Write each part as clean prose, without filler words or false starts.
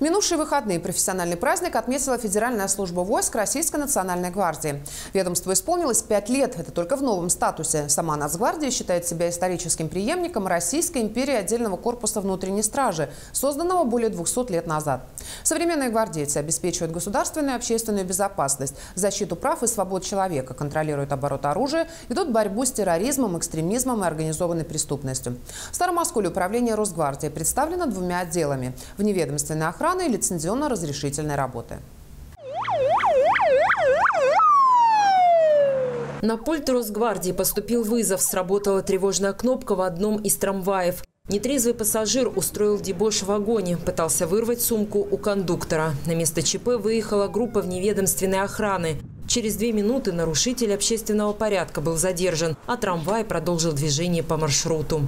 Минувшие выходные профессиональный праздник отметила Федеральная служба войск Российской национальной гвардии. Ведомству исполнилось 5 лет. Это только в новом статусе. Сама Нацгвардия считает себя историческим преемником Российской империи отдельного корпуса внутренней стражи, созданного более 200 лет назад. Современные гвардейцы обеспечивают государственную и общественную безопасность, защиту прав и свобод человека, контролируют оборот оружия, ведут борьбу с терроризмом, экстремизмом и организованной преступностью. В Старом Осколе управление Росгвардии представлено 2 отделами – вневедомственной охраны и лицензионно-разрешительной работы. На пульт Росгвардии поступил вызов. Сработала тревожная кнопка в одном из трамваев. Нетрезвый пассажир устроил дебош в вагоне, пытался вырвать сумку у кондуктора. На место ЧП выехала группа вневедомственной охраны. Через 2 минуты нарушитель общественного порядка был задержан, а трамвай продолжил движение по маршруту.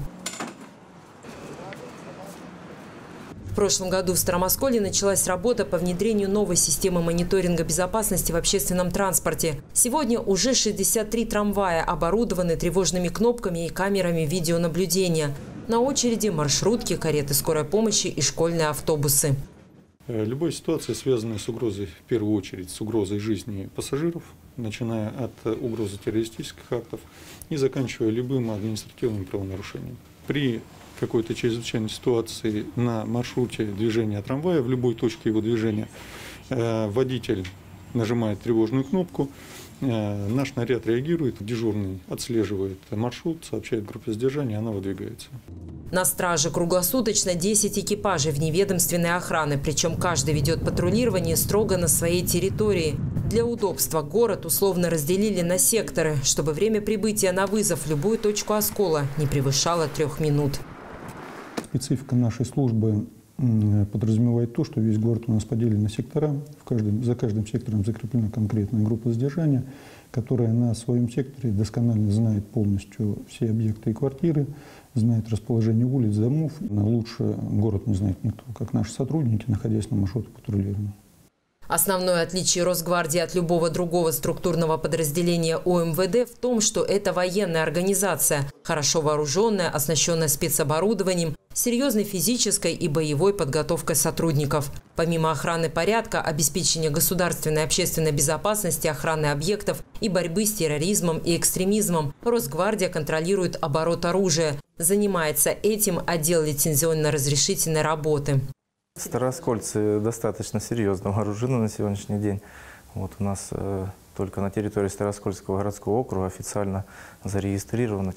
В прошлом году в Старом Осколе началась работа по внедрению новой системы мониторинга безопасности в общественном транспорте. Сегодня уже 63 трамвая оборудованы тревожными кнопками и камерами видеонаблюдения. На очереди маршрутки, кареты скорой помощи и школьные автобусы. Любая ситуация, связанная с угрозой, в первую очередь, с угрозой жизни пассажиров, начиная от угрозы террористических актов и заканчивая любым административным правонарушением. При какой-то чрезвычайной ситуации на маршруте движения трамвая, в любой точке его движения, водитель нажимает тревожную кнопку, наш наряд реагирует, дежурный отслеживает маршрут, сообщает группе задержания, она выдвигается. На страже круглосуточно 10 экипажей вневедомственной охраны, причем каждый ведет патрулирование строго на своей территории. Для удобства город условно разделили на секторы, чтобы время прибытия на вызов в любую точку Оскола не превышало 3 минут. Специфика нашей службы подразумевает то, что весь город у нас поделен на сектора. За каждым сектором закреплена конкретная группа задержания, которая на своем секторе досконально знает полностью все объекты и квартиры, знает расположение улиц, домов. Лучше город не знает никто, как наши сотрудники, находясь на маршруте патрулирования. Основное отличие Росгвардии от любого другого структурного подразделения ОМВД в том, что это военная организация, хорошо вооруженная, оснащенная спецоборудованием, серьезной физической и боевой подготовкой сотрудников. Помимо охраны порядка, обеспечения государственной и общественной безопасности, охраны объектов и борьбы с терроризмом и экстремизмом, Росгвардия контролирует оборот оружия. Занимается этим отдел лицензионно-разрешительной работы. Старооскольцы достаточно серьезно вооружены на сегодняшний день. Вот у нас только на территории Старооскольского городского округа официально зарегистрировано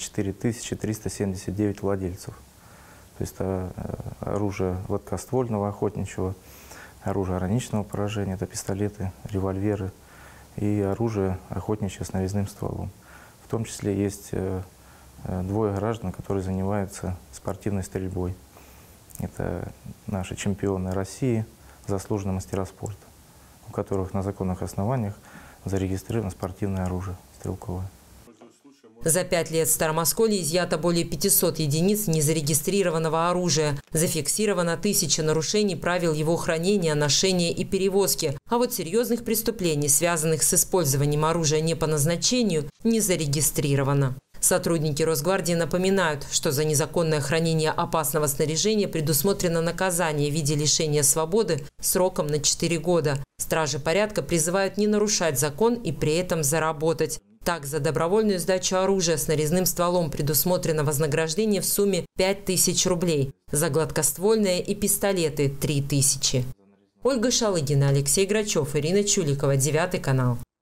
4379 владельцев. То есть это оружие гладкоствольного, охотничьего, оружие ограниченного поражения, это пистолеты, револьверы и оружие охотничье с навесным стволом. В том числе есть 2 граждан, которые занимаются спортивной стрельбой. Это наши чемпионы России, заслуженные мастера спорта, у которых на законных основаниях зарегистрировано спортивное оружие стрелковое. За 5 лет в Старом Осколе изъято более 500 единиц незарегистрированного оружия. Зафиксировано 1000 нарушений правил его хранения, ношения и перевозки. А вот серьезных преступлений, связанных с использованием оружия не по назначению, не зарегистрировано. Сотрудники Росгвардии напоминают, что за незаконное хранение опасного снаряжения предусмотрено наказание в виде лишения свободы сроком на 4 года. Стражи порядка призывают не нарушать закон и при этом заработать. Так, за добровольную сдачу оружия с нарезным стволом предусмотрено вознаграждение в сумме 5000 рублей. За гладкоствольные и пистолеты – 3000. Ольга Шалыгина, Алексей Грачев, Ирина Чуликова, 9 канал.